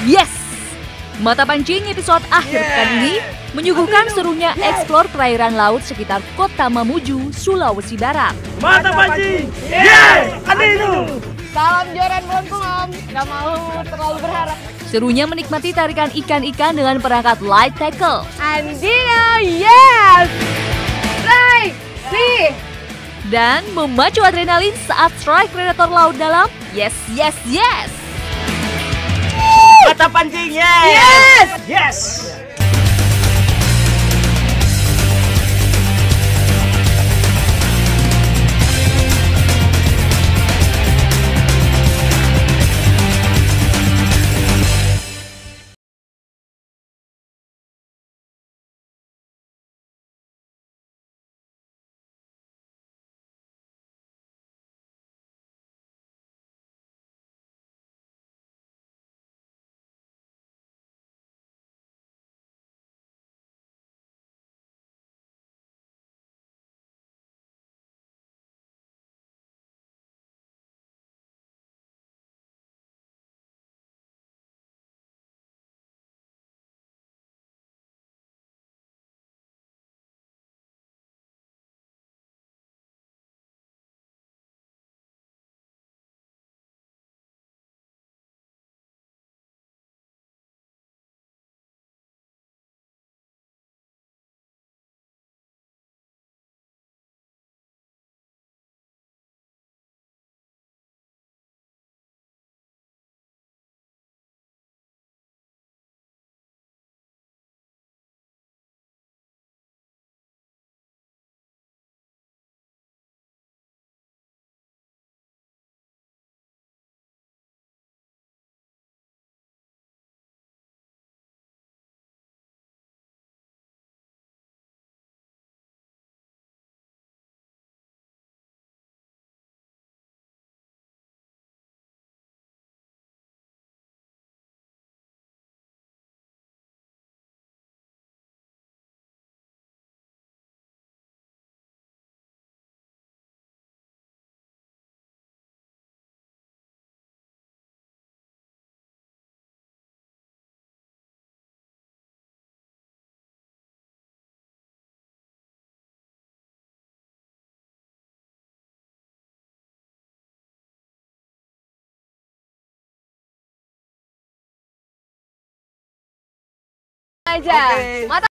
Yes! Mata Pancing episode akhir pekan ini menyuguhkan serunya eksplor perairan laut sekitar Kota Mamuju, Sulawesi Barat. Mata Pancing! Yeay! Andino! Salam joran melengkung om, gak mau terlalu berharap. Serunya menikmati tarikan ikan-ikan dengan perangkat light tackle. Andino, yes! Play! See! Dan memacu adrenalin saat strike predator laut dalam. Yes, yes, yes! Mata Pancing! Yeay! Yes! Yes! Aja. Oke. Mata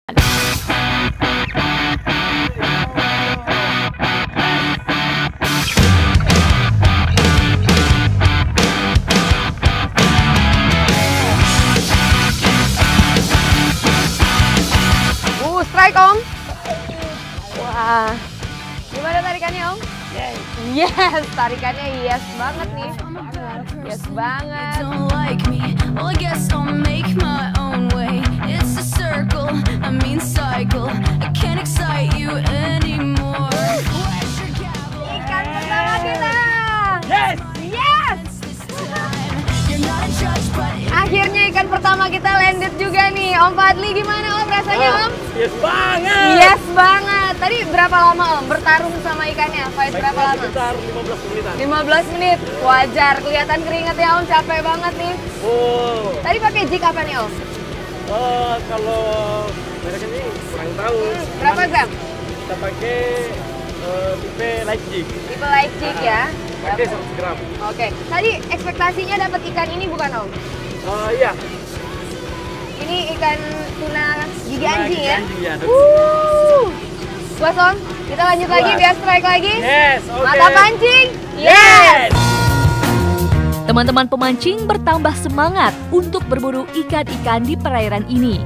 Strike Om. Wah, gimana tarikannya Om? Yes, tarikannya yes banget nih. Yes banget. Don't like me, well I guess I'll make my own way. It's a circle, I mean cycle. I can't excite you anymore. Where's your gavel? Ikan pertama kita. Yes. Yes. You're not a judge, but Akhirnya ikan pertama kita landed juga nih. Om Fadli gimana Om rasanya Om? Yes banget. Yes banget. Tadi berapa lama Om bertarung sama ikannya? Fight berapa lama? Sekitar 15 menitan. 15 menit. Wajar, kelihatan keringet ya Om, capek banget nih. Oh. Tadi pakai jig apa nih Om? Kalau mereka ini kurang tahu. Berapa Cuman gram? Kita pakai tipe light jig. Tipe light jig ya. Pakai 100 gram. Oke. Tadi ekspektasinya dapat ikan ini bukan Om? Iya. Ini ikan tuna gigi Tuna anjing gigi ya? anjing, ya. Puas Om? Kita lanjut lagi Puas. biar strike lagi. Yes, oke. Mata pancing. Yes. Teman-teman pemancing bertambah semangat untuk berburu ikan-ikan di perairan ini.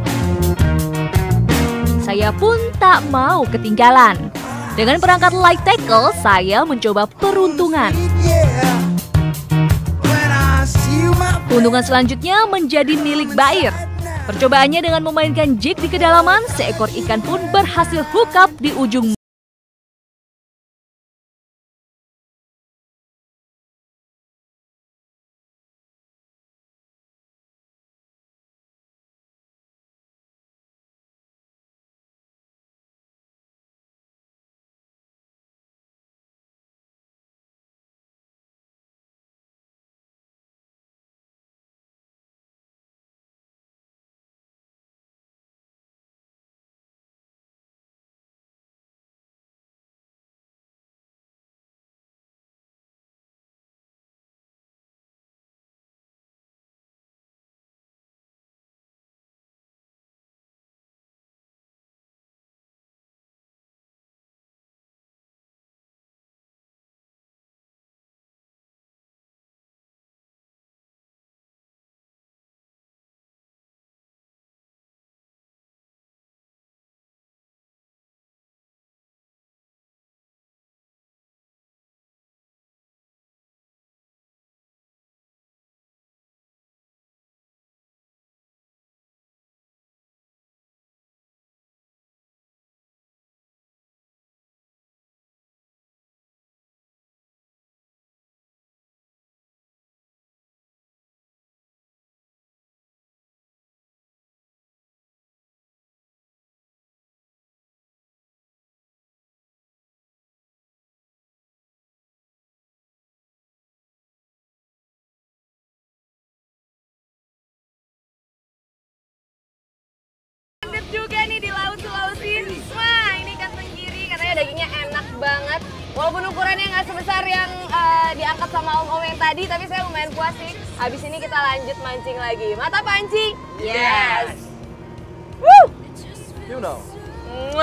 Saya pun tak mau ketinggalan. Dengan perangkat light tackle, saya mencoba peruntungan. Keuntungan selanjutnya menjadi milik buyer. Percobaannya dengan memainkan jig di kedalaman, seekor ikan pun berhasil hook up di ujung. Juga nih di Laut Sulawesi. Wah, ini ikan tenggiri, katanya dagingnya enak banget. Walaupun ukurannya nggak sebesar yang diangkat sama om-om yang tadi, tapi saya lumayan puas sih. Habis ini kita lanjut mancing lagi. Mata pancing. Yes. Woo! You know.